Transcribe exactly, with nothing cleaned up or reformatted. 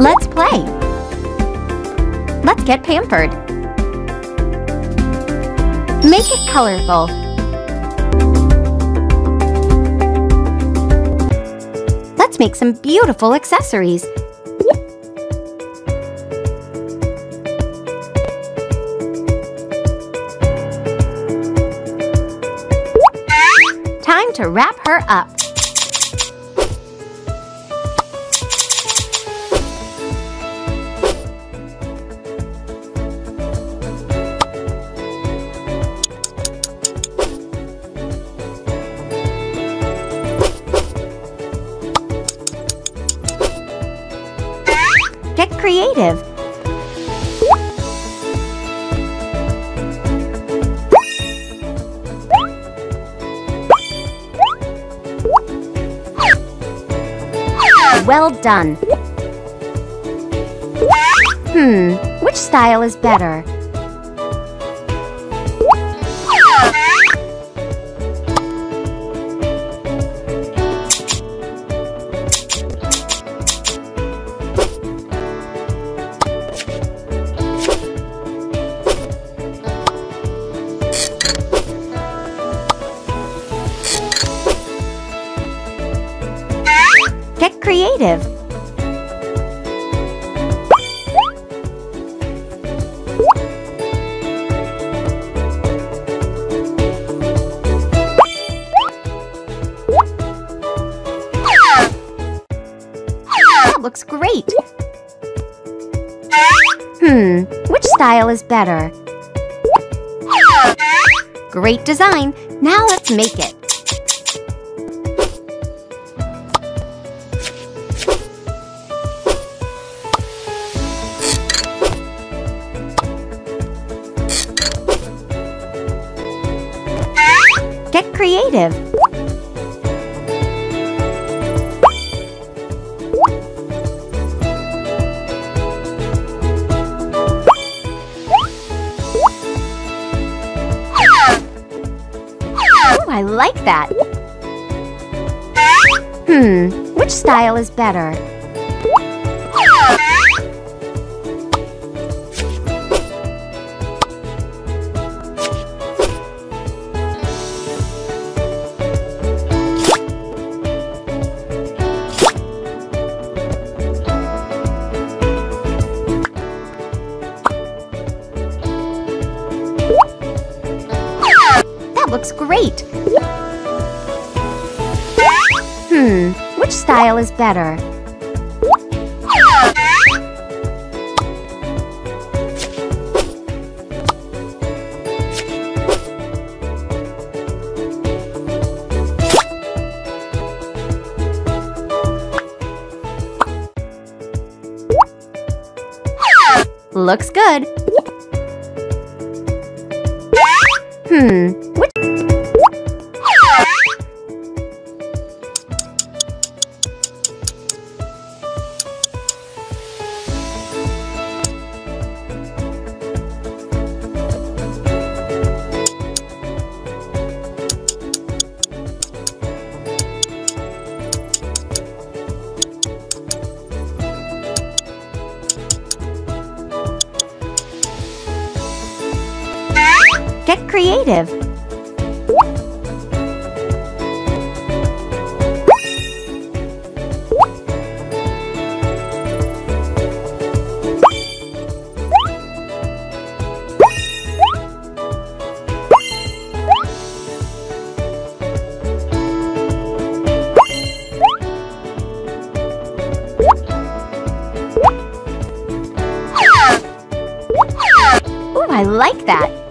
Let's play. Let's get pampered. Make it colorful. Let's make some beautiful accessories. Time to wrap her up. Get creative. Well done. Hmm, which style is better? Get creative. That looks great. Hmm, which style is better? Great design. Now let's make it. Get creative. Oh, I like that. Hmm, which style is better? Looks great. Hmm, which style is better? Looks good. Hmm, which Get creative. Ooh, I like that.